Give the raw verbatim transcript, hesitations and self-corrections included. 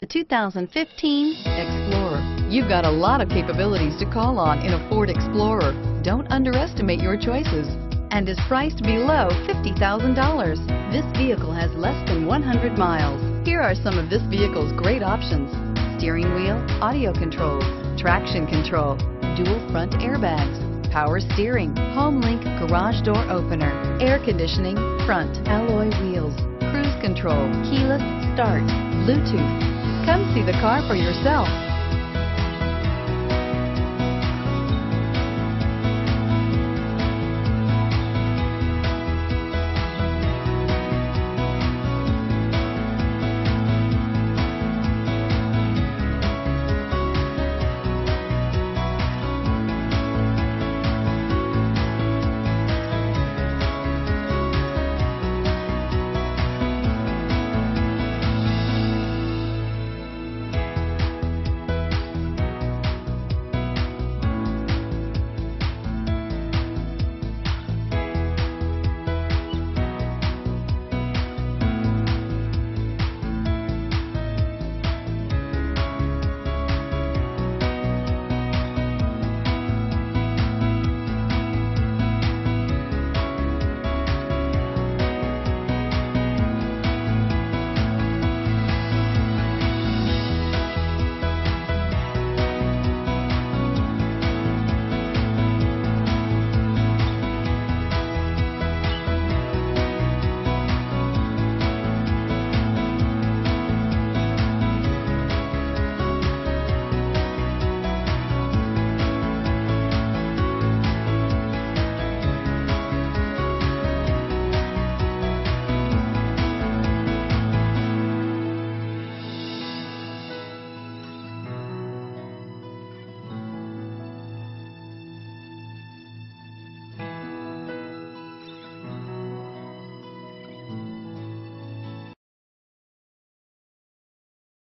two thousand fifteen Explorer. You've got a lot of capabilities to call on in a Ford Explorer. Don't underestimate your choices, and is priced below fifty thousand dollars. This vehicle has less than one hundred miles. Here are some of this vehicle's great options: steering wheel audio controls, traction control, dual front airbags, power steering, HomeLink garage door opener, air conditioning, front alloy wheels, cruise control, keyless start, Bluetooth. Come see the car for yourself.